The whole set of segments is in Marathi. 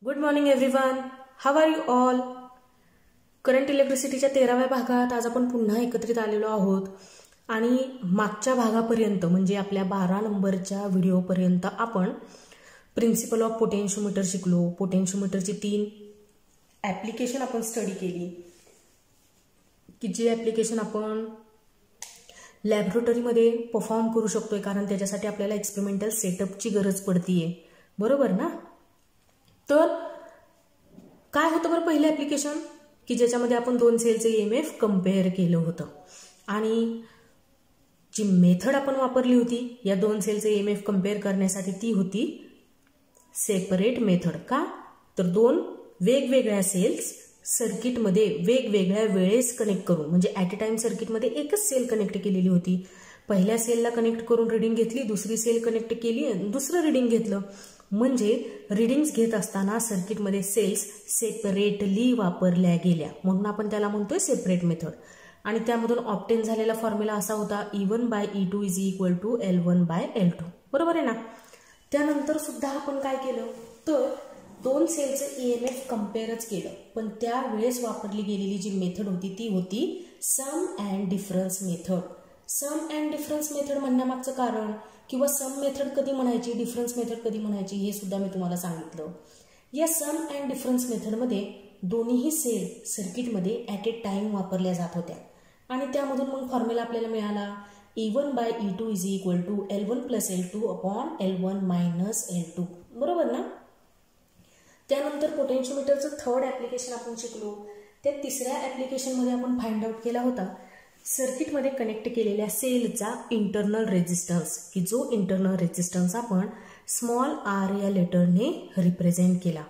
Good morning everyone. How are you all. Current इलेक्ट्रिसिटीच्या 13व्या भागात आज आपण पुन्हा एकत्रित आलेलो आहोत आणि मागच्या भागापर्यंत म्हणजे आपल्या 12 नंबरच्या व्हिडिओपर्यंत आपण प्रिन्सिपल ऑफ पोटेन्शियोमीटर शिकलो. पोटेन्शियोमीटरची 3 ॲप्लिकेशन आपण स्टडी केली की जी ॲप्लिकेशन आपण लॅबोरेटरीमध्ये परफॉर्म करू शकतोय, कारण त्याच्यासाठी आपल्याला एक्सपेरिमेंटल सेटअपची गरज पडतीये, बरोबर ना. तर काय होतं बरं पहिलं ॲप्लिकेशन की ज्याच्यामध्ये आपण 2 सेलचे EMF कंपेअर केलं होतं आणि जी मेथड आपण वापरली होती या 2 सेलचे EMF कंपेअर करण्यासाठी ती होती सेपरेट मेथड. का तर 2 वेगवेगळ्या सेल्स सर्किटमध्ये वेगवेगळ्या वेळेस कनेक्ट करून, म्हणजे ॲट अ टाइम सर्किटमध्ये एकच सेल कनेक्ट केलेली होती. पहिल्या सेलला कनेक्ट करून रिडिंग घेतली, दुसरी सेल कनेक्ट केली आणि दुसरं रिडिंग घेतलं. म्हणजे रिडिंग्स घेत असताना सर्किटमध्ये सेल्स सेपरेटली वापरल्या गेल्या, म्हणून आपण त्याला म्हणतोय सेपरेट मेथड. आणि त्यामधून ऑब्टेन झालेला फॉर्म्युला असा होता E1/E2 = L1/L2, बरोबर आहे ना. त्यानंतर सुद्धा आपण काय केलं तर 2 सेलचं EMF कंपेअरच केलं, पण त्यावेळेस वापरली गेलेली जी मेथड होती ती होती sum and difference method. Sum and difference method म्हणण्यामागचं कारण किंवा सम मेथड कधी म्हणायची, डिफरन्स मेथड कधी म्हणायची हे सुद्धा मी तुम्हाला सांगितलं. या सम अँड डिफरन्स मेथडमध्ये दोन्हीही सेल सर्किटमध्ये ॲट ए टाइम वापरल्या जात होत्या आणि त्यामधून मग फॉर्म्युला आपल्याला मिळाला E1/E2 = L1 + L2 L1 - L2, बरोबर ना. त्यानंतर पोटेन्शियोमीटरचं 3rd ॲप्लिकेशन आपण शिकलो. त्या 3ऱ्या ॲप्लिकेशनमध्ये आपण फाइंड आउट केला होता सर्किटमध्ये कनेक्ट केलेल्या सेलचा इंटरनल रेजिस्टन्स, की जो इंटरनल रेजिस्टन्स आपण स्मॉल r या लेटरने रिप्रेझेंट केला.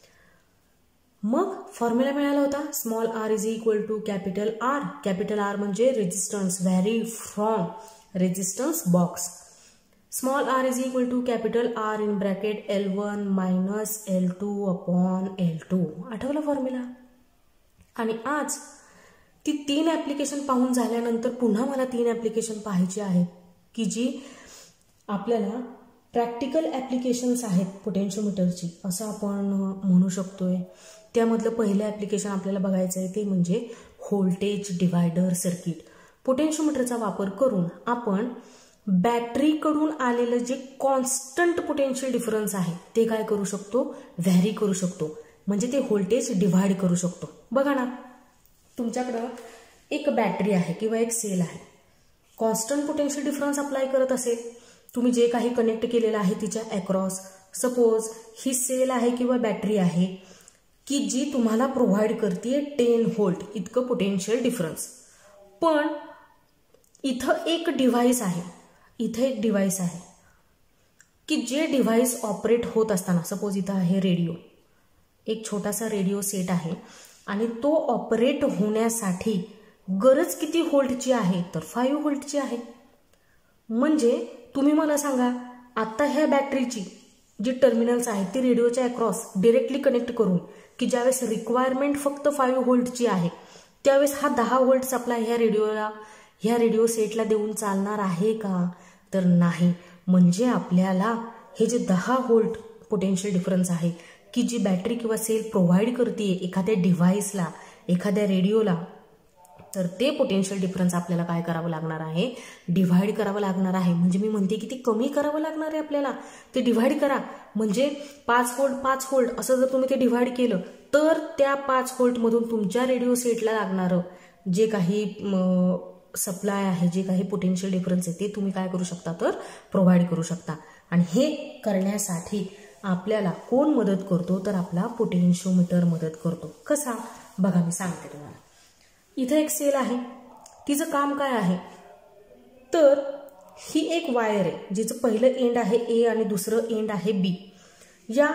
मग फॉर्म्युला मिळाला होता small r = capital R. Capital R म्हणजे resistance vary from resistance box. Small r = capital R in bracket L1 - L2 L2. आठवला फॉर्म्युला. आणि आज ती 3 ॲप्लिकेशन पाहून झाल्यानंतर पुन्हा मला 3 ॲप्लिकेशन पाहायची आहेत की जी आपल्याला प्रॅक्टिकल ॲप्लिकेशन्स आहेत पोटेन्शियोमीटरची असं आपण म्हणू शकतोय. त्यामधलं पहिलं ॲप्लिकेशन आपल्याला बघायचं आहे ते म्हणजे व्होल्टेज डिवायडर सर्किट. पोटेन्शियोमीटरचा वापर करून आपण बॅटरीकडून आलेलं जे कॉन्स्टंट पोटेन्शियल डिफरन्स आहे ते काय करू शकतो, व्हॅरी करू शकतो, म्हणजे ते व्होल्टेज डिव्हाइड करू शकतो. बघा ना, तुमच्याकडं एक बॅटरी आहे किंवा एक सेल आहे, कॉन्स्टंट पोटेन्शियल डिफरन्स अप्लाय करत असेल, तुम्ही जे काही कनेक्ट केलेलं आहे तिच्या अक्रॉस, सपोज ही सेल आहे किंवा बॅटरी आहे की जी तुम्हाला प्रोव्हाइड करते 10 व्होल्ट इतकं पोटेन्शियल डिफरन्स. पण इथं एक डिव्हाइस आहे, इथे एक डिव्हाइस आहे की जे डिव्हाइस ऑपरेट होत असताना, सपोज इथं आहे रेडिओ, एक छोटासा रेडिओ सेट आहे आणि तो ऑपरेट होण्यासाठी गरज किती व्होल्टची आहे तर 5 व्होल्टची आहे. म्हणजे तुम्ही मला सांगा आता ह्या बॅटरीची जी टर्मिनल्स आहेत ती रेडिओच्या अक्रॉस डिरेक्टली कनेक्ट करून की ज्यावेळेस रिक्वायरमेंट फक्त 5 व्होल्टची आहे त्यावेळेस हा 10 व्होल्ट सप्लाय ह्या रेडिओ सेटला देऊन चालणार आहे का तर नाही. म्हणजे आपल्याला हे जे 10 व्होल्ट पोटेन्शियल डिफरन्स आहे की जी बॅटरी किंवा सेल प्रोव्हाइड करते एखाद्या डिव्हाइसला, एखाद्या रेडिओला, तर ते पोटेन्शियल डिफरन्स आपल्याला काय करावं लागणार आहे, डिव्हाइड करावं लागणार आहे. म्हणजे मी म्हणते की ती कमी करावं लागणार आहे आपल्याला, ते डिव्हाइड करा. म्हणजे 5 व्होल्ट असं जर तुम्ही ते डिव्हाइड केलं तर त्या 5 व्होल्टमधून तुमच्या रेडिओ सेटला लागणारं जे काही सप्लाय आहे, जे काही पोटेन्शियल डिफरन्स आहे ते तुम्ही काय करू शकता तर प्रोव्हाइड करू शकता. आणि हे करण्यासाठी आपल्याला कोण मदत करतो तर आपला पोटेन्शियोमीटर मदत करतो. कसा बघा मी सांगते तुम्हाला. इथे एक सेल आहे, तिचं काम काय आहे तर ही एक वायर आहे जिचं पहिलं एंड आहे A आणि दुसरं एंड आहे B. या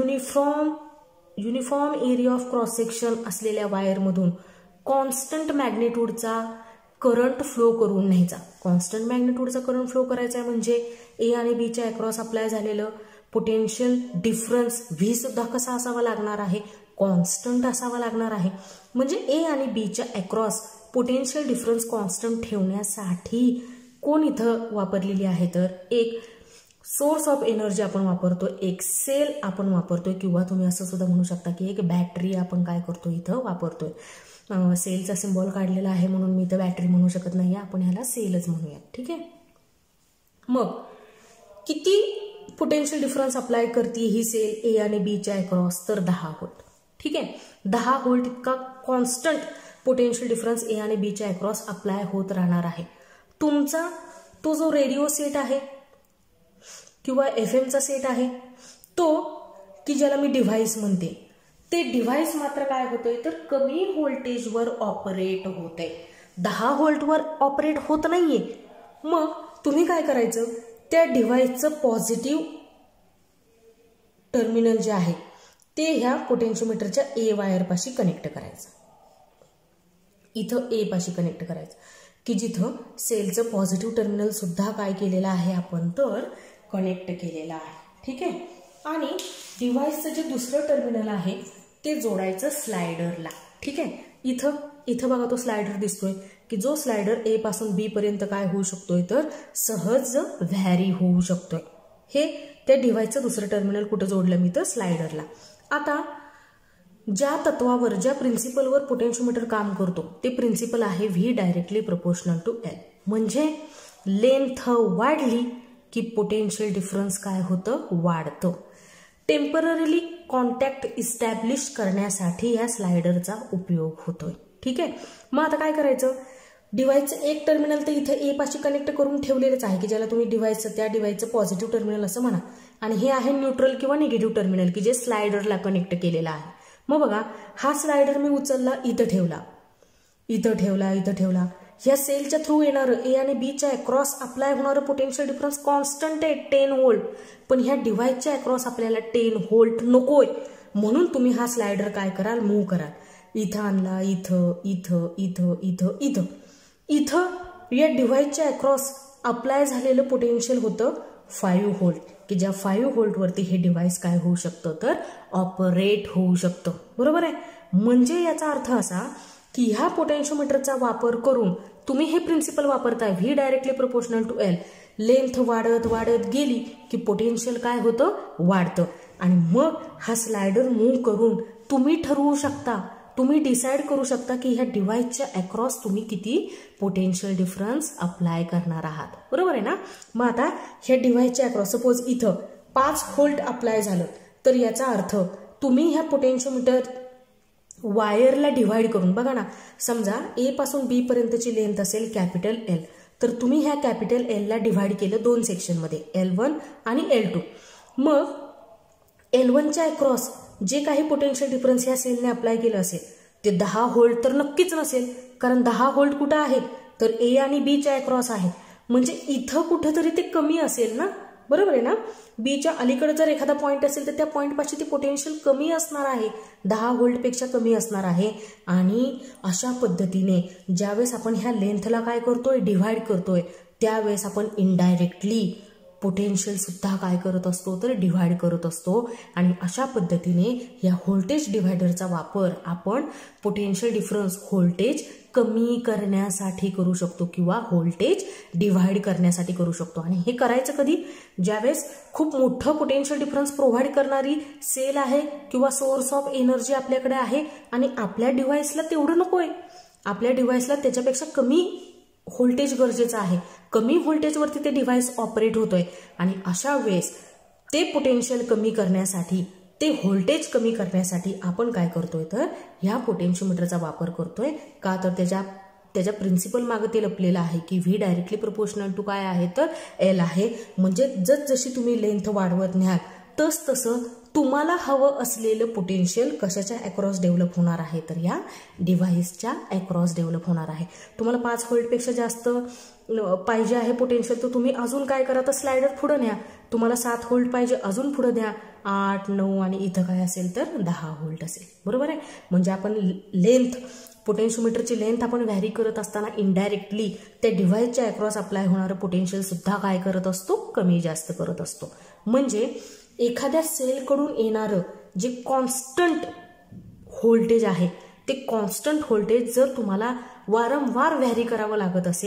uniform area of cross section असलेल्या वायरमधून कॉन्स्टंट मॅग्निट्यूडचा करंट फ्लो करून न्यायचा. कॉन्स्टंट मॅग्निट्यूडचा करंट फ्लो करायचा आहे म्हणजे A आणि B च्या अक्रॉस अप्लाय झालेलं पोटेन्शियल डिफरन्स V सुद्धा कसा असावा लागणार आहे, कॉन्स्टंट असावा लागणार आहे. म्हणजे A आणि B च्या अक्रॉस पोटेन्शियल डिफरन्स कॉन्स्टंट ठेवण्यासाठी कोण इथं वापरलेली आहे तर एक सोर्स ऑफ एनर्जी आपण वापरतो, एक सेल आपण वापरतोय, किंवा तुम्ही असं सुद्धा म्हणू शकता की एक बॅटरी आपण काय करतो इथं वापरतोय. सेलचा सिम्बॉल काढलेला आहे म्हणून मी इथं बॅटरी म्हणू शकत नाही, आपण ह्याला सेलच म्हणूया. ठीक आहे. मग किती पोटेन्शियल डिफरन्स अप्लाय करते ही सेल ए आणि बीच्या अक्रॉस, तर 10 व्होल्ट. ठीक आहे. 10 व्होल्ट इतका कॉन्स्टंट पोटेन्शियल डिफरन्स ए आणि बीच्या अक्रॉस अप्लाय होत राहणार आहे. तुमचा तो जो रेडिओ सेट आहे किंवा FM चा सेट आहे तो, की ज्याला मी डिव्हाइस म्हणते, ते डिव्हाइस मात्र काय होतंय तर कमी व्होल्टेजवर ऑपरेट होतंय, 10 व्होल्टवर ऑपरेट होत नाहीये. मग तुम्ही काय करायचं, त्या डिव्हाइसचं पॉझिटिव्ह टर्मिनल जे आहे ते ह्या पोटेन्शियोमीटरच्या ए वायर पाशी कनेक्ट करायचं. इथं ए पाशी कनेक्ट करायचं, की जिथं सेलचं पॉझिटिव्ह टर्मिनल सुद्धा काय केलेलं आहे आपण तर कनेक्ट केलेलं आहे. ठीक आहे. आणि डिव्हाइसचं जे दुसरं टर्मिनल आहे ते जोडायचं स्लायडरला. ठीक आहे. इथं बघा तो स्लायडर दिसतोय, की जो स्लायडर ए पासून बी पर्यंत काय होऊ शकतोय तर सहज व्हॅरी होऊ शकतोय. हे त्या डिव्हाइसचं दुसरं टर्मिनल कुठं जोडलं मी तर स्लायडरला. आता ज्या तत्वावर, ज्या प्रिन्सिपलवर पोटेन्शियोमीटर काम करतो ते प्रिन्सिपल आहे V directly proportional to L. म्हणजे लेंथ वाढली की पोटेन्शियल डिफरन्स काय होतं वाढतं. टेम्पररीली कॉन्टॅक्ट इस्टॅब्लिश करण्यासाठी या स्लायडरचा उपयोग होतोय. ठीक आहे. मग आता काय करायचं, डिव्हाइसचं एक टर्मिनल तर इथं ए पाशी कनेक्ट करून ठेवलेलंच आहे, की ज्याला तुम्ही त्या डिव्हाइसचं पॉझिटिव्ह टर्मिनल असं म्हणा, आणि हे आहे न्यूट्रल किंवा निगेटिव्ह टर्मिनल की जे स्लायडरला कनेक्ट केलेलं आहे. मग बघा, हा स्लायडर मी उचलला, इथं ठेवला. ह्या सेलच्या थ्रू येणारं ए आणि बीच्या अक्रॉस अप्लाय होणारं पोटेन्शियल डिफरन्स कॉन्स्टंट आहे 10 व्होल्ट, पण ह्या डिव्हाइसच्या अक्रॉस आपल्याला 10 व्होल्ट नकोय, म्हणून तुम्ही हा स्लायडर काय कराल, मूव्ह कराल. इथं आणला, इथं या डिव्हाइसच्या अक्रॉस अप्लाय झालेलं पोटेन्शियल होतं 5 व्होल्ट, की ज्या 5 व्होल्टवरती हे डिव्हाइस काय होऊ शकतं तर ऑपरेट होऊ शकतं. बरोबर आहे. म्हणजे याचा अर्थ असा की ह्या पोटेन्शियोमीटरचा वापर करून तुम्ही हे प्रिन्सिपल वापरताय V directly proportional to L. Length वाढत गेली की पोटेन्शियल काय होतं वाढतं, आणि मग हा स्लायडर मूव्ह करून तुम्ही ठरवू शकता, तुम्ही डिसाइड करू शकता की ह्या डिव्हाइसच्या अक्रॉस तुम्ही किती पोटेन्शियल डिफरन्स अप्लाय करणार आहात. बरोबर आहे ना. मग आता ह्या डिव्हाइसच्या अक्रॉस सपोज इथं 5 व्होल्ट अप्लाय झालं, तर याचा अर्थ तुम्ही ह्या पोटेन्शियोमीटर वायरला डिव्हाइड करून, बघा ना, समजा ए पासून बी पर्यंतची लेंथ असेल कॅपिटल एल, तर तुम्ही ह्या कॅपिटल एल ला डिव्हाइड केलं 2 सेक्शनमध्ये, L1 आणि L2. मग L1च्या अक्रॉस जे काही पोटेन्शियल डिफरन्स ह्या सेलने अप्लाय केलं असेल ते 10 व्होल्ट तर नक्कीच नसेल, कारण 10 व्होल्ट कुठं आहे तर ए आणि बीच्या अक्रॉस आहे, म्हणजे इथं कुठंतरी ते कमी असेल ना. बरोबर आहे ना. बीच्या अलीकडे जर एखादा पॉइंट असेल तर त्या पॉइंटपाशी ते पोटेन्शियल कमी असणार आहे, 10 व्होल्टपेक्षा कमी असणार आहे. आणि अशा पद्धतीने ज्यावेळेस आपण ह्या लेंथला काय करतोय डिव्हाइड करतोय, त्यावेळेस आपण इनडायरेक्टली पोटेन्शियल सुद्धा काय करत असतो तर डिव्हाइड करत असतो. आणि अशा पद्धतीने या व्होल्टेज डिव्हायडरचा वापर आपण पोटेन्शियल डिफरन्स व्होल्टेज कमी करण्यासाठी करू शकतो किंवा व्होल्टेज डिव्हाइड करण्यासाठी करू शकतो. आणि हे करायचं कधी, ज्यावेळेस खूप मोठं पोटेन्शियल डिफरन्स प्रोव्हाइड करणारी सेल आहे किंवा सोर्स ऑफ एनर्जी आपल्याकडे आहे आणि आपल्या डिव्हाइसला तेवढं नकोय, आपल्या डिव्हाइसला त्याच्यापेक्षा कमी व्होल्टेज गरजेचं आहे, कमी व्होल्टेजवरती ते डिव्हाइस ऑपरेट होतोय. आणि अशा वेळेस ते पोटेन्शियल कमी करण्यासाठी, ते व्होल्टेज कमी करण्यासाठी आपण काय करतोय तर ह्या पोटेन्शियोमीटरचा वापर करतोय. का तर त्याच्या प्रिन्सिपल मागे ते लपलेलं आहे की व्ही डायरेक्टली प्रोपोर्शनल टू काय आहे तर एल आहे. म्हणजे जशी तुम्ही लेंथ वाढवत न्याल तसं तुम्हाला हवं असलेलं पोटेन्शियल कशाच्या अक्रॉस डेव्हलप होणार आहे तर या डिव्हाइसच्या अक्रॉस डेव्हलप होणार आहे. तुम्हाला 5 व्होल्टपेक्षा जास्त पाहिजे आहे पोटेन्शियल, तर तुम्ही अजून काय करा तर स्लायडर पुढे न्या. तुम्हाला 7 व्होल्ट पाहिजे, अजून पुढे द्या, 8, 9 आणि इथं काय असेल तर 10 व्होल्ट असेल. बरोबर आहे. म्हणजे आपण लेंथ, पोटेन्शियोमीटरची लेंथ आपण व्हॅरी करत असताना इनडायरेक्टली त्या डिव्हाइसच्या अक्रॉस अप्लाय होणारं पोटेन्शियल सुद्धा काय करत असतो कमी जास्त करत असतो. म्हणजे एखाद्या सेलकडून येणारं जे कॉन्स्टंट व्होल्टेज आहे ते कॉन्स्टंट व्होल्टेज जर तुम्हाला वारंवार व्हॅरी करावं लागत असेल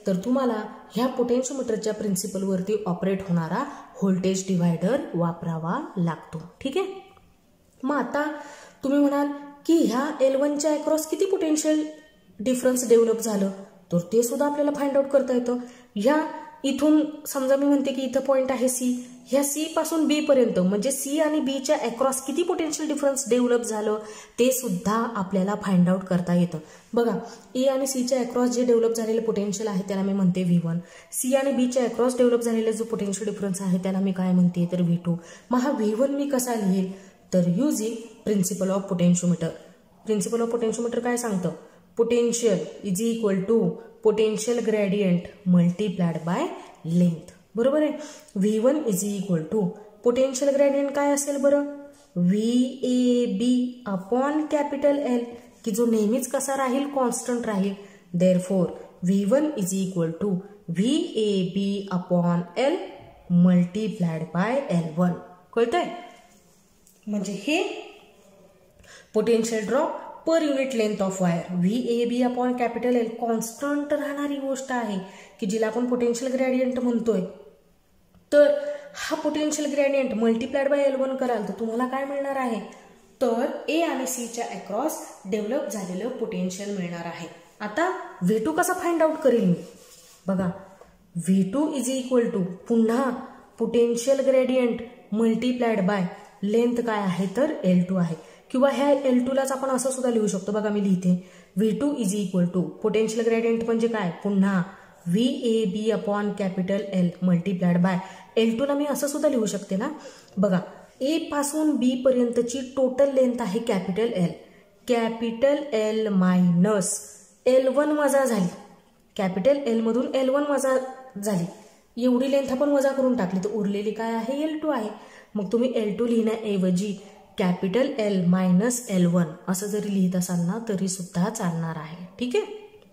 तर तुम्हाला ह्या पोटेन्शियोमीटरच्या प्रिन्सिपलवरती ऑपरेट होणारा व्होल्टेज डिव्हायडर वापरावा लागतो. ठीक आहे. मग आता तुम्ही म्हणाल की ह्या L1च्या अक्रॉस किती पोटेन्शियल डिफरन्स डेव्हलप झालं, तर ते सुद्धा आपल्याला फाइंड आउट करता येतं. ह्या इथून समजा मी म्हणते की इथं पॉइंट आहे सी, ह्या सी पासून बी पर्यंत म्हणजे सी आणि बी च्या अक्रॉस किती पोटेन्शियल डिफरन्स डेव्हलप झालं ते सुद्धा आपल्याला फाइंड आउट करता येतं. बघा, ए आणि सी च्या अक्रॉस जे डेव्हलप झालेले पोटेन्शियल आहे त्याला मी म्हणते V1. सी आणि बी च्या अक्रॉस डेव्हलप झालेला जो पोटेन्शियल डिफरन्स आहे त्याला मी काय म्हणते तर V2. मग हा V1 मी कसा लिहेल तर using principle of potentiometer. Principle of potentiometer काय सांगतं, potential is equal to potential gradient multiplied by length. बरोबर आहे. V1 is equal to potential gradient काय असेल बरं, VAB अपॉन कॅपिटल L, की जो नेहमीच कसा राहील, कॉन्स्टंट राहील. Therefore V1 is equal to VAB upon L multiplied by L1. कळतंय. म्हणजे हे potential drop per unit length of wire VAB upon capital L constant राहणारी गोष्ट आहे की जिला आपण पोटेन्शियल ग्रेडियंट म्हणतोय. तर हा potential gradient multiplied by L1 कराल तर तुम्हाला काय मिळणार आहे तर A आणि C च्या अक्रॉस डेव्हलप झालेलं पोटेन्शियल मिळणार आहे. आता V2 कसा फाइंड आउट करेल मी, बघा V2 इज इक्वल टू पुन्हा potential gradient multiplied by length काय आहे तर L2 आहे. किंवा ह्या L2 लाच आपण असं सुद्धा लिहू शकतो. बघा मी लिहिते V2 is equal to potential gradient म्हणजे काय, पुन्हा VAB upon capital L multiplied by L2 ला मी असं सुद्धा लिहू शकते ना. बघा A पासून B पर्यंतची टोटल लेंथ आहे capital L. Capital L minus L1 वजा झाली, कॅपिटल L मधून L1 वजा झाली, एवढी लेंथ आपण वजा करून टाकली तर उरलेली काय आहे L2 आहे. मग तुम्ही L2 लिहिण्याऐवजी कॅपिटल L मायनस L1 असं जरी लिहित असाल ना तरी सुद्धा चालणार आहे. ठीक आहे.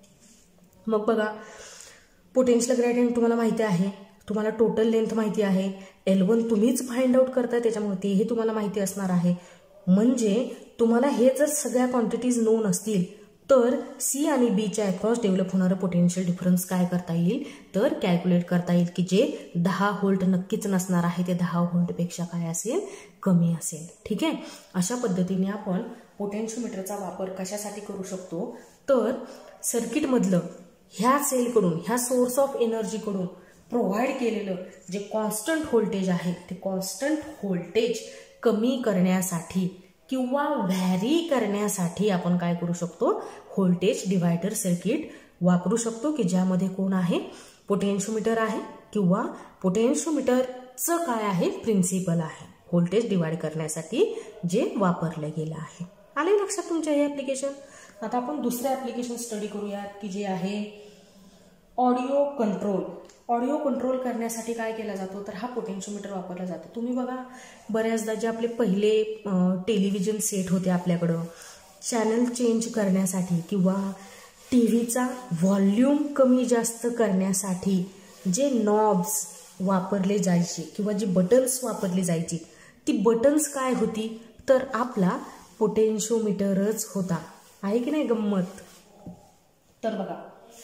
मग बघा पोटेन्शियल ग्रेडियंट तुम्हाला माहिती आहे, तुम्हाला टोटल लेंथ माहिती आहे, L1 तुम्हीच फाइंड आउट करताय त्याच्यामुळे तेही तुम्हाला माहिती असणार आहे. म्हणजे तुम्हाला हे जर सगळ्या क्वांटिटीज नोन असतील तर C आणि B च्या अक्रॉस डेव्हलप होणारं पोटेन्शियल डिफरन्स काय करता येईल तर कॅल्क्युलेट करता येईल की जे 10 व्होल्ट नक्कीच नसणार आहे, ते 10 व्होल्टपेक्षा काय असेल कमी असेल. ठीक आहे. अशा पद्धतीने आपण पोटेन्शियोमीटरचा वापर कशासाठी करू शकतो तर सर्किटमधलं ह्या सेलकडून, ह्या सोर्स ऑफ एनर्जीकडून प्रोव्हाइड केलेलं जे कॉन्स्टंट व्होल्टेज आहे ते कॉन्स्टंट व्होल्टेज कमी करण्यासाठी किंवा व्हॅरी करण्यासाठी आपण काय करू शकतो, व्होल्टेज डिव्हायडर सर्किट वापरू शकतो की ज्यामध्ये कोण आहे, पोटेन्शियोमीटर आहे किंवा पोटेन्शियोमीटरचं काय आहे प्रिन्सिपल आहे व्होल्टेज डिवाइड करण्यासाठी जे वापरलं गेलं आहे. आले लक्षात तुमच्या हे ऍप्लिकेशन. आता आपण दुसरं ऍप्लिकेशन स्टडी करूयात की जे आहे ऑडिओ कंट्रोल. ऑडिओ कंट्रोल करण्यासाठी काय केला जातो तर हा पोटेन्शियोमीटर वापरला जातो. तुम्ही बघा बऱ्याचदा जे आपले पहिले टेलिव्हिजन सेट होते आपल्याकडं चॅनल चेंज करण्यासाठी किंवा टीव्हीचा व्हॉल्यूम कमी जास्त करण्यासाठी जे नॉब्स वापरले जायचे किंवा जी बटन्स वापरली जायची ती बटन्स काय होती तर आपला पोटेन्शियोमीटरच होता. आहे की नाही गंमत. तर बघा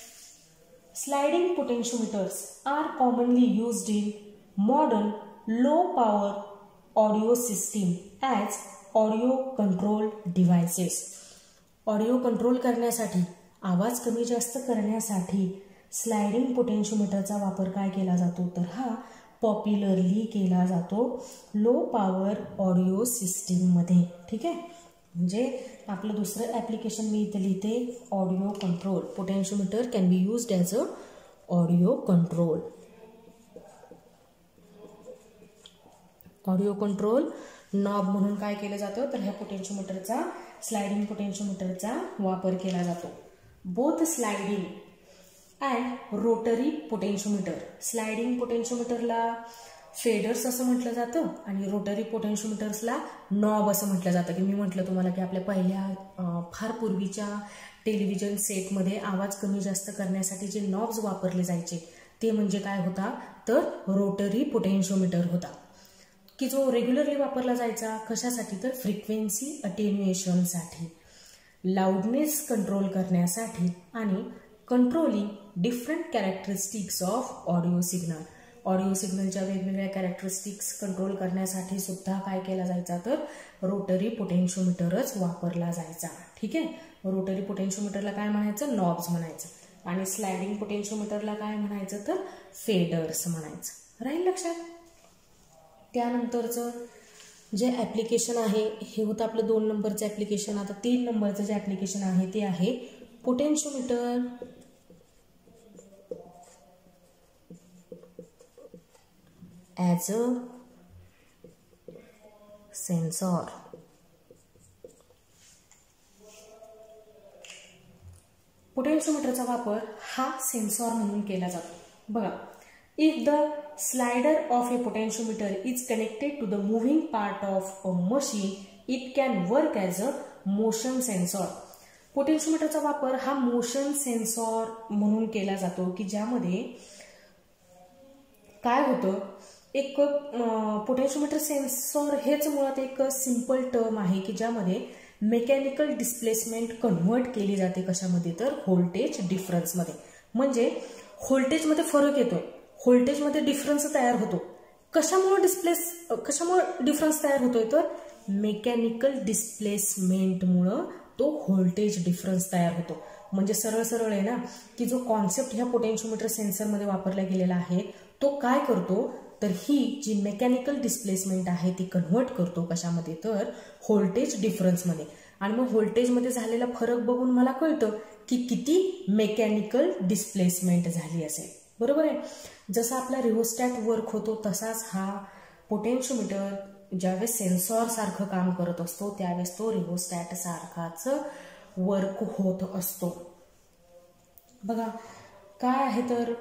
sliding potentiometers are commonly used in modern low power audio system as audio control devices. Audio control करण्यासाठी, आवाज कमी जास्त करण्यासाठी स्लाइडिंग पोटेन्शियोमीटरचा वापर काय केला जातो तर हा पॉप्युलरली केला जातो लो पॉवर ऑडिओ सिस्टीम मध्ये. ठीक आहे. म्हणजे आपलं दुसरं ऍप्लिकेशन मी इथे लिहिते audio control. Potentiometer can be used as a audio control. Audio control knob म्हणून काय केलं जातं तर ह्या पोटेन्शियोमीटरचा, स्लाइडिंग पोटेन्शियोमीटरचा वापर केला जातो. Both sliding and rotary potentiometer. Sliding पोटेन्शियोमीटरला फेडर्स असं म्हटलं जातं आणि रोटरी पोटेन्शियोमीटर्सला नॉब असं म्हटलं जातं. की मी म्हटलं तुम्हाला की आपल्या पहिल्या फार पूर्वीच्या टेलिव्हिजन सेटमध्ये आवाज कमी जास्त करण्यासाठी जे नॉब्स वापरले जायचे ते म्हणजे काय होता तर रोटरी पोटेन्शियोमीटर होता की जो रेग्युलरली वापरला जायचा. कशासाठी तर फ्रिक्वेन्सी अटेन्युएशनसाठी, लाऊडनेस कंट्रोल करण्यासाठी आणि controlling different characteristics of audio signal. Audio सिग्नलच्या वेगवेगळ्या कॅरेक्टरिस्टिक्स कंट्रोल करण्यासाठी सुद्धा काय केला जायचा तर रोटरी पोटेन्शिओमीटरच वापरला जायचा. ठीक आहे. रोटरी पोटेन्शिओमीटरला काय म्हणायचं, नॉब्स म्हणायचं, आणि स्लायडिंग पोटेन्शिओमीटरला काय म्हणायचं तर फेडर्स म्हणायचं. राहील लक्षात. त्यानंतरचं जे ॲप्लिकेशन आहे हे होतं आपलं 2 नंबरचं ॲप्लिकेशन. आता 3 नंबरचं जे ॲप्लिकेशन आहे ते आहे पोटेन्शिओमीटर ॲज अ सेन्सॉर. पोटेन्शिओमीटरचा वापर हा सेन्सॉर म्हणून केला जातो. बघा, if the slider of a potentiometer is connected to the moving part of a machine, it can work as a motion sensor. पोटेन्शिओमीटरचा वापर हा मोशन सेन्सॉर म्हणून केला जातो की ज्यामध्ये काय होतं, एक पोटेन्शिओमीटर सेन्सॉर हेच मुळात एक सिंपल टर्म आहे की ज्यामध्ये मेकॅनिकल डिस्प्लेसमेंट कन्व्हर्ट केली जाते कशामध्ये तर व्होल्टेज डिफरन्समध्ये. म्हणजे व्होल्टेजमध्ये फरक येतोय, व्होल्टेजमध्ये डिफरन्स तयार होतो. कशामुळे डिफरन्स तयार होतोय तर मेकॅनिकल डिस्प्लेसमेंटमुळं तो व्होल्टेज डिफरन्स तयार होतो. म्हणजे सरळ सरळ आहे ना की जो कॉन्सेप्ट ह्या पोटेन्शिओमीटर सेन्सरमध्ये वापरला गेलेला आहे तो काय करतो तर ही जी मेकॅनिकल डिस्प्लेसमेंट आहे ती कन्व्हर्ट करतो कशामध्ये तर व्होल्टेज डिफरन्समध्ये. आणि मग व्होल्टेजमध्ये झालेला फरक बघून मला कळतं की किती मेकॅनिकल डिस्प्लेसमेंट झाली असेल. बरोबर आहे. जसा आपला रिओस्टॅट वर्क होतो तसाच हा पोटेन्शिओमीटर ज्यावेळेस सेन्सॉर सारखं काम करत असतो त्यावेळेस तो रिओस्टॅट सारखाच वर्क होत असतो. बघा काय आहे तर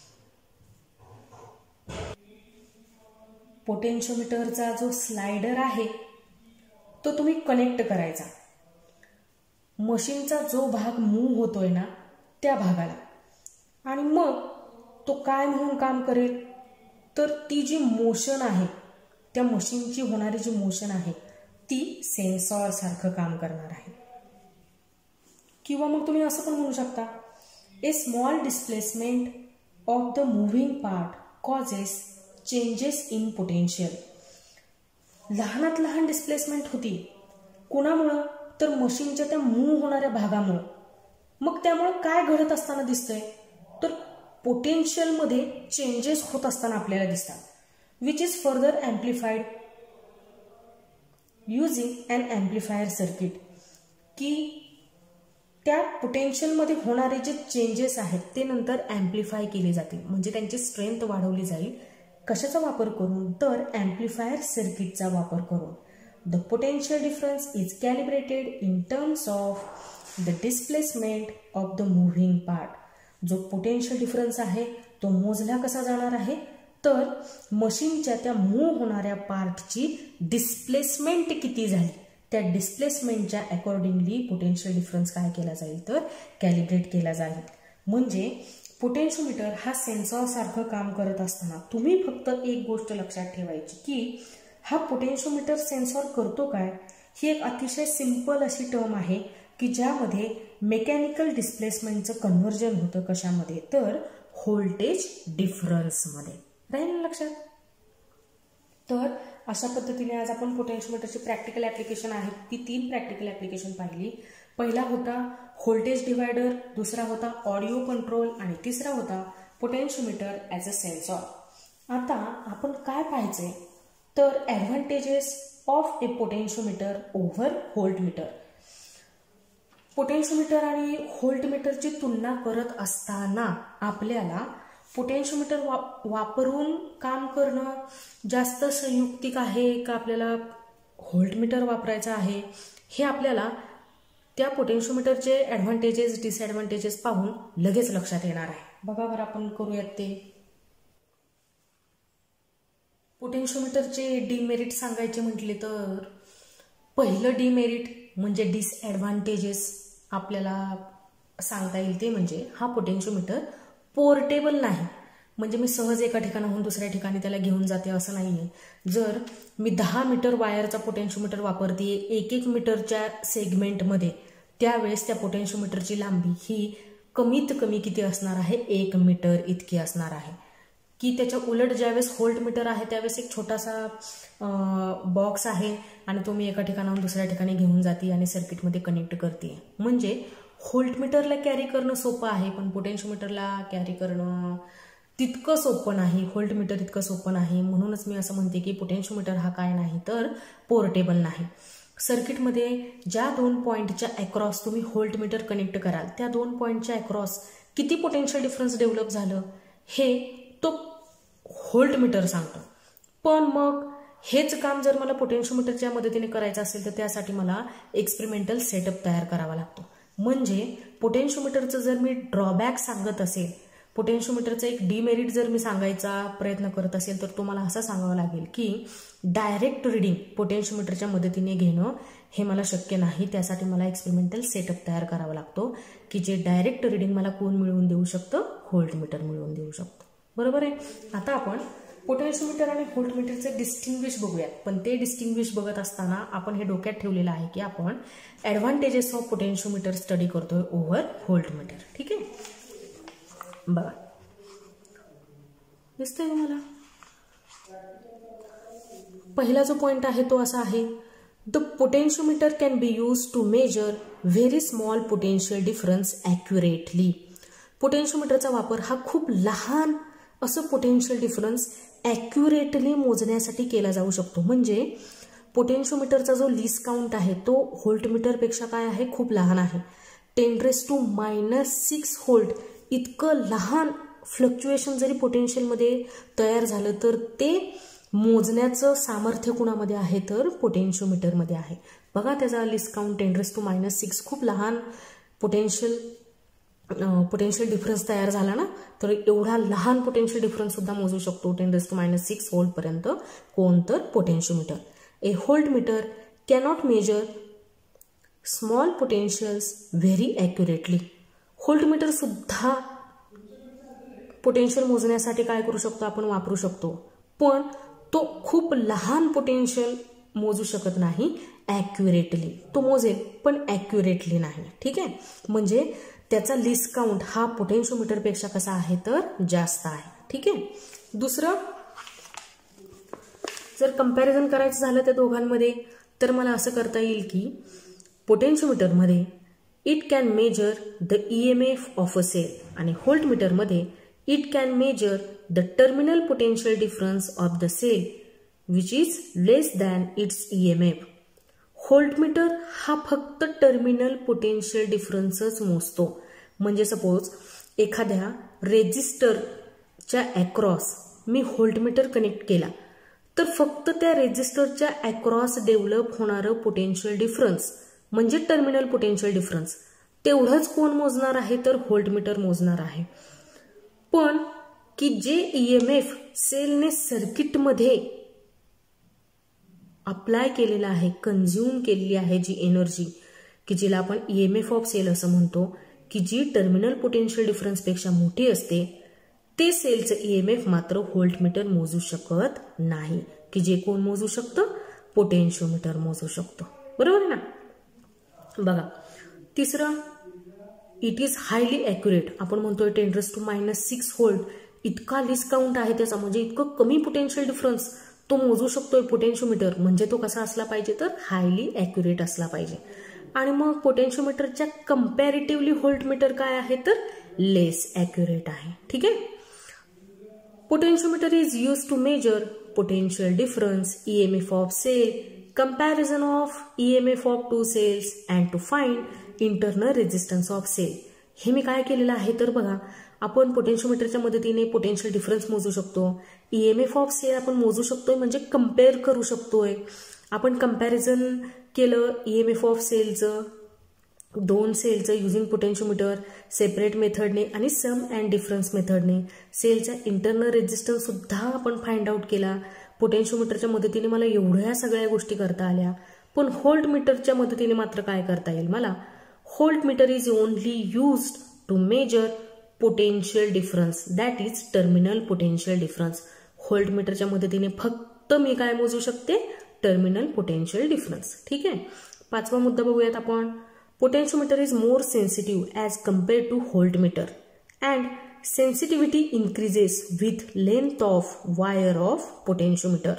पोटेन्शिओमीटरचा जो स्लायडर आहे तो तुम्ही कनेक्ट करायचा मशीनचा जो भाग मूव्ह होतोय ना त्या भागाला, आणि मग तो काय म्हणून काम करेल तर ती जी मोशन आहे त्या मशीनची होणारी जी मोशन आहे ती सेन्सॉर सारखं काम करणार आहे. किंवा मग तुम्ही असं पण म्हणू शकता, a small displacement of the moving part causes changes in potential. लहानात लहान डिस्प्लेसमेंट होती कुणामुळं तर मशीनच्या त्या मूव्ह होणाऱ्या भागामुळं. मग त्यामुळं काय घडत असताना दिसतंय तर पोटेन्शियलमध्ये चेंजेस होत असताना आपल्याला दिसतात, which is further amplified using an amplifier circuit. की त्या पोटेन्शियलमध्ये होणारे जे चेंजेस आहेत ते नंतर ॲम्प्लिफाय केले जातील, म्हणजे त्यांची स्ट्रेंथ वाढवली जाईल. कशाचा वापर करून तर ॲम्प्लिफायर सर्किटचा वापर करून. The potential difference is calibrated in terms of the displacement of the moving part. जो पोटेन्शियल डिफरन्स आहे तो मोजला कसा जाणार आहे तर मशीनच्या त्या मूव्ह होणाऱ्या पार्टची डिस्प्लेसमेंट किती झाली त्या डिस्प्लेसमेंटच्या अकॉर्डिंगली पोटेन्शियल डिफरन्स काय केला जाईल तर कॅलिब्रेट केला जाईल. म्हणजे पोटेन्शिओमीटर हा सेन्सॉर सारखं काम करत असताना तुम्ही फक्त एक गोष्ट लक्षात ठेवायची की हा पोटेन्शिओमीटर सेन्सॉर करतो काय. ही एक अतिशय सिंपल अशी टर्म आहे की ज्यामध्ये मेकॅनिकल डिस्प्लेसमेंटचं कन्व्हर्जन होतं कशामध्ये तर व्होल्टेज डिफरन्समध्ये. राहील लक्षात. तर अशा पद्धतीने आज आपण पोटेन्शिओमीटरची प्रॅक्टिकल ॲप्लिकेशन आहेत ती 3 प्रॅक्टिकल ॲप्लिकेशन पाहिली. पहिला होता व्होल्टेज डिवायडर, दुसरा होता ऑडिओ कंट्रोल आणि तिसरा होता पोटेन्शिओमीटर ॲज अ सेन्सॉर. आता आपण काय पाहायचंय तर advantages of a potentiometer over voltmeter. Potentiometer आणि व्होल्टमीटरची तुलना करत असताना आपल्याला पोटेन्शिओमीटर वापरून काम करणं जास्त संयुक्तिक आहे का आपल्याला व्होल्टमीटर वापरायचं आहे हे आपल्याला त्या पोटेन्शिओमीटरचे ॲडव्हान्टेजेस डिसॲडव्हान्टेजेस पाहून लगेच लक्षात येणार आहे. बघा बरं आपण करूयात ते. पोटेन्शिओमीटरचे डिमेरिट सांगायचे म्हटले तर पहिलं डिमेरिट म्हणजे डिसॲडव्हान्टेजेस आपल्याला सांगता येईल ते म्हणजे हा पोटेन्शिओमीटर पोर्टेबल नाही. म्हणजे मी सहज एका ठिकाणाहून दुसऱ्या ठिकाणी त्याला घेऊन जाते असं नाहीये. जर मी 10 मीटर वायरचा पोटेन्शिओमीटर वापरते 1-1 मीटरच्या सेगमेंटमध्ये त्यावेळेस त्या पोटेन्शिओमीटरची लांबी ही कमीत कमी किती असणार आहे, 1 मीटर इतकी असणार आहे. की त्याच्या उलट ज्यावेळेस व्होल्ट मीटर आहे त्यावेळेस एक छोटासा बॉक्स आहे आणि तो मी एका ठिकाणाहून दुसऱ्या ठिकाणी घेऊन जाते आणि सर्किटमध्ये कनेक्ट करते. म्हणजे व्होल्ट मीटरला कॅरी करणं सोपं आहे, पण पोटेन्शियोमीटरला कॅरी करणं तितकं सोपं नाही, व्होल्ट मीटर इतकं सोपं नाही. म्हणूनच मी असं म्हणते की पोटेन्शियोमीटर हा काय नाही तर पोर्टेबल नाही. सर्किटमध्ये ज्या 2 पॉईंटच्या अक्रॉस तुम्ही व्होल्ट मीटर कनेक्ट कराल त्या 2 पॉईंटच्या अक्रॉस किती पोटेन्शियल डिफरन्स डेव्हलप झालं हे तो व्होल्ट मीटर सांगतो. पण मग हेच काम जर मला पोटेन्शियोमीटरच्या मदतीने करायचं असेल तर त्यासाठी मला एक्सपेरिमेंटल सेटअप तयार करावा लागतो. म्हणजे पोटेन्शियोमीटरचं जर मी ड्रॉबॅक सांगत असेल, पोटेन्शियोमीटरचं एक डिमेरिट जर मी सांगायचा प्रयत्न करत असेल तर तुम्हाला असं सांगावं लागेल की डायरेक्ट रिडिंग पोटेन्शियोमीटरच्या मदतीने घेणं हे मला शक्य नाही. त्यासाठी मला एक्सपेरिमेंटल सेटअप तयार करावा लागतो की जे डायरेक्ट रिडिंग मला कोण मिळवून देऊ शकतं, व्होल्ट मीटर मिळवून देऊ शकतो. बरोबर आहे. आता आपण पोटेन्शियोमीटर आणि व्होल्ट मीटरचे डिस्टिंग्विश बघूयात. पण ते डिस्टिंग्विश बघत असताना आपण हे डोक्यात ठेवलेलं आहे की आपण ॲडव्हान्टेजेस ऑफ पोटेन्शियोमीटर स्टडी करतोय ओव्हर व्होल्ट मीटर. ठीक आहे. बघा दिसतंय तुम्हाला. पहिला जो पॉइंट आहे तो असा आहे, the potentiometer can be use to measure very small potential difference accurately. पोटेन्शियोमीटरचा वापर हा खूप लहान असं पोटेन्शियल डिफरन्स ॲक्युरेटली मोजण्यासाठी केला जाऊ शकतो. म्हणजे पोटेन्शियोमीटरचा जो लीस्ट काउंट आहे तो व्होल्टमीटरपेक्षा काय आहे, खूप लहान आहे. 10⁻⁻⁶ व्होल्ट इतकं लहान फ्लक्च्युएशन जरी पोटेन्शियलमध्ये तयार झालं तर ते मोजण्याचं सामर्थ्य कुणामध्ये आहे तर पोटेन्शियोमीटरमध्ये आहे. बघा त्याचा लीस्ट काउंट 10⁻⁶ खूप लहान पोटेन्शियल डिफरन्स तयार झाला ना, तर एवढा लहान पोटेन्शियल डिफरन्स सुद्धा मोजू शकतो 10⁻⁶ व्होल्ट पर्यंत कोण तर potentiometer. A voltmeter cannot measure small potentials very accurately. Voltmeter सुद्धा पोटेन्शियल मोजण्यासाठी काय करू शकतो, आपण वापरू शकतो, पण तो खूप लहान पोटेन्शियल मोजू शकत नाही ॲक्युरेटली. तो मोजेल पण ॲक्युरेटली नाही. ठीक आहे. म्हणजे त्याचा लीस्ट काउंट हा पोटेन्शियोमीटरपेक्षा कसा आहे तर जास्त आहे. ठीक आहे. दुसरं जर कंपॅरिझन करायचं झालं त्या दोघांमध्ये तर मला असं करता येईल की पोटेन्शियोमीटरमध्ये it can measure the EMF of a cell आणि व्होल्टमीटरमध्ये it can measure the terminal potential difference of the cell which is less than its EMF. Voltmeter हा फक्त टर्मिनल पोटेन्शियल डिफरन्सच मोजतो. म्हणजे सपोज एखाद्या रेजिस्टरच्या अक्रॉस मी व्होल्टमीटर कनेक्ट केला तर फक्त त्या रेजिस्टरच्या अक्रॉस डेव्हलप होणारं पोटेन्शियल डिफरन्स म्हणजे टर्मिनल पोटेन्शियल डिफरन्स तेवढंच कोण मोजणार आहे तर व्होल्टमीटर मोजणार आहे. पण की जे EMF सेलने सर्किटमध्ये अप्लाय केलेला आहे, कंझ्युम केलेली आहे जी एनर्जी की जिला आपण EMF ऑफ सेल असं म्हणतो, की जी टर्मिनल पोटेन्शियल डिफरन्सपेक्षा मोठी असते, ते सेलचं EMF मात्र व्होल्टमीटर मोजू शकत नाही. की जे कोण मोजू शकतं, पोटेन्शियोमीटर मोजू शकतो. बरोबर आहे ना. बघा तिसरं, इट इज हायली ॲक्युरेट. आपण म्हणतोय 10⁻⁶ व्होल्ट इतका लीस्ट काउंट आहे त्याचा, म्हणजे इतकं कमी पोटेन्शियल डिफरन्स तो मोजू शकतोय पोटेन्शियोमीटर. म्हणजे तो कसा असला पाहिजे तर हायली ॲक्युरेट असला पाहिजे. आणि मग पोटेन्शियोमीटरच्या कंपॅरेटिव्हली व्होल्टमीटर काय आहे तर लेस ॲक्युरेट आहे. ठीक आहे. Potentiometer is use to measure potential difference, EMF of cell, comparison of EMF of two cells and to find internal resistance of cell. हे मी काय केलेलं आहे तर बघा, आपण पोटेन्शियोमीटरच्या मदतीने पोटेन्शियल डिफरन्स मोजू शकतो, EMF ऑफ सेल आपण मोजू शकतोय म्हणजे कम्पेअर करू शकतोय. आपण कंपॅरिझन केलं EMF ऑफ सेलचं, 2 सेलचं युजिंग पोटेन्शियोमीटर सेपरेट मेथडने आणि सम अँड डिफरन्स मेथडने. सेलचा इंटरनल रेजिस्टन्स सुद्धा आपण फाइंड आउट केला. पोटेन्शियोमीटरच्या मदतीने मला एवढ्या सगळ्या गोष्टी करता आल्या. पण व्होल्टमीटरच्या मदतीने मात्र काय करता येईल मला, voltmeter is only used to measure potential difference, that is terminal potential difference. व्होल्टमीटरच्या मदतीने फक्त मी काय मोजू शकते, टर्मिनल पोटेन्शियल डिफरन्स. ठीक आहे. 5वा मुद्दा बघूयात आपण. Potentiometer is more sensitive as compared to voltmeter and sensitivity increases with length of wire of potentiometer.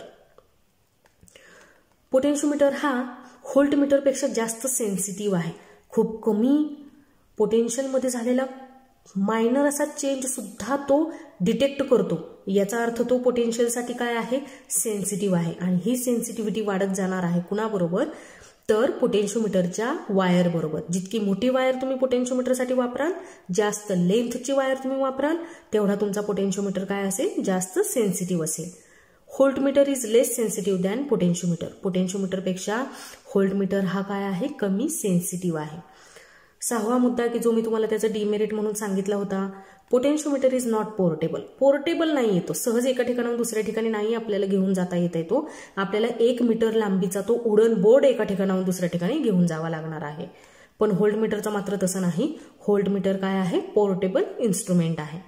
Potentiometer हा व्होल्टमीटर पेक्षा जास्त सेन्सिटिव्ह आहे. खूप कमी पोटेन्शियलमध्ये झालेला मायनर असा चेंज सुद्धा तो डिटेक्ट करतो. याचा अर्थ तो पोटेन्शियलसाठी काय आहे, सेन्सिटिव्ह आहे. आणि ही सेन्सिटिव्हिटी वाढत जाणार आहे कुणाबरोबर, तर पोटेन्शियोमीटरच्या वायर बरोबर. जितकी मोठी वायर तुम्ही पोटेन्शियोमीटरसाठी वापराल, जास्त लेंथची वायर तुम्ही वापराल, तेवढा तुमचा पोटेन्शियोमीटर काय असेल, जास्त सेन्सिटिव्ह असेल. Voltmeter is less sensitive than potentiometer. पोटेन्शियोमीटरपेक्षा व्होल्टमीटर हा काय आहे, कमी सेन्सिटिव्ह आहे. 6वा मुद्दा की जो मी तुम्हाला त्याचं डिमेरिट म्हणून सांगितला होता, potentiometer is not portable. Portable नाही येतो, सहज एका ठिकाणाहून दुसऱ्या ठिकाणी नाही आपल्याला घेऊन जाता येत तो. आपल्याला 1 मीटर लांबीचा तो उडन बोर्ड एका ठिकाणाहून दुसऱ्या ठिकाणी घेऊन जावा लागणार आहे. पण व्होल्टमीटरचं मात्र तसं नाही. व्होल्टमीटर काय आहे, पोर्टेबल इन्स्ट्रुमेंट आहे.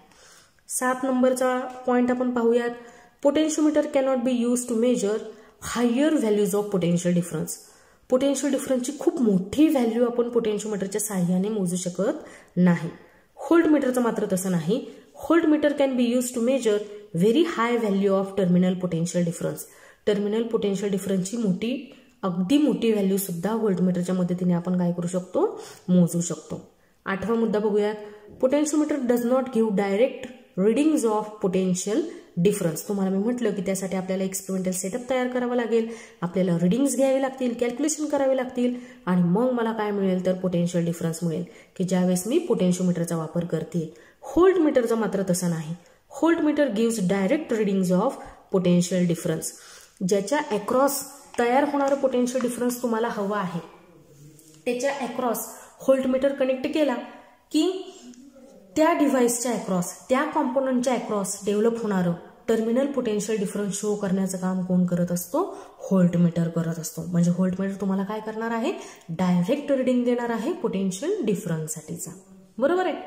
7 नंबरचा पॉइंट आपण पाहूयात. Potentiometer cannot be use to measure higher values of potential difference. Potential डिफरन्सची खूप मोठी व्हॅल्यू आपण पोटेन्शियोमीटरच्या साहाय्याने मोजू शकत नाही. व्होल्टमीटरचं मात्र तसं नाही. Voltmeter can be use to measure very high value of terminal potential difference. Terminal potential डिफरन्सची अगदी मोठी व्हॅल्यू सुद्धा व्होल्टमीटरच्या मदतीने आपण काय करू शकतो, मोजू शकतो. 8वा मुद्दा बघूयात. Potentiometer does not give direct readings of potential difference. तुम्हाला मी म्हटलं की त्यासाठी आपल्याला एक्सपेरिमेंटल सेटअप तयार करावा लागेल, आपल्याला रीडिंग्स घ्यावी लागतील, कॅल्क्युलेशन करावे लागतील, आणि मग मला काय मिळेल, तर पोटेन्शियल डिफरन्स मिळेल की ज्यावेळेस मी पोटेन्शियोमीटरचा वापर करते. व्होल्टमीटरचं मात्र तसं नाही. Voltmeter gives direct readings of potential difference. ज्याच्या अक्रॉस तयार होणारं पोटेन्शियल डिफरन्स तुम्हाला हवा आहे, त्याच्या अक्रॉस व्होल्टमीटर कनेक्ट केला की त्या डिव्हाइसच्या अक्रॉस, त्या कॉम्पोनंटच्या अक्रॉस डेव्हलप होणारं टर्मिनल पोटेन्शियल डिफरन्स शो करण्याचं काम कोण करत असतो, व्होल्टमीटर करत असतो. म्हणजे व्होल्टमीटर तुम्हाला काय करणार आहे, डायरेक्ट रीडिंग देणार आहे पोटेन्शियल डिफरन्ससाठीचा. बरोबर आहे.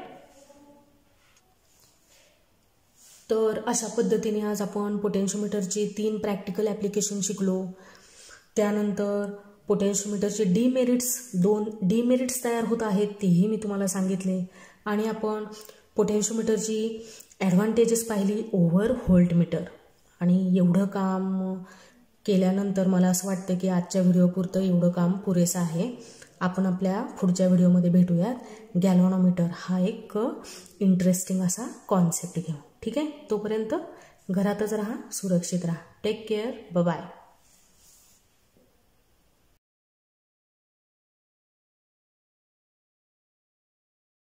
तर अशा पद्धतीने आज आपण पोटेन्शियोमीटरचे 3 प्रॅक्टिकल ऍप्लिकेशन शिकलो. त्यानंतर पोटेन्शियोमीटरचे दोन डिमेरिट्स तयार होत आहेत तेही मी तुम्हाला सांगितले. आणि आपण पोटेन्शियोमीटरची ॲडव्हान्टेजेस पाहिली ओव्हर व्होल्टमीटर. आणि एवढं काम केल्यानंतर मला असं वाटतं की आजच्या व्हिडिओपुरतं एवढं काम पुरेसं आहे. आपण आपल्या पुढच्या व्हिडिओमध्ये भेटूयात. गॅल्व्हनोमीटर हा एक इंटरेस्टिंग असा कॉन्सेप्ट घेऊ. ठीक आहे. तोपर्यंत घरातच राहा, सुरक्षित राहा. Take care. बाय.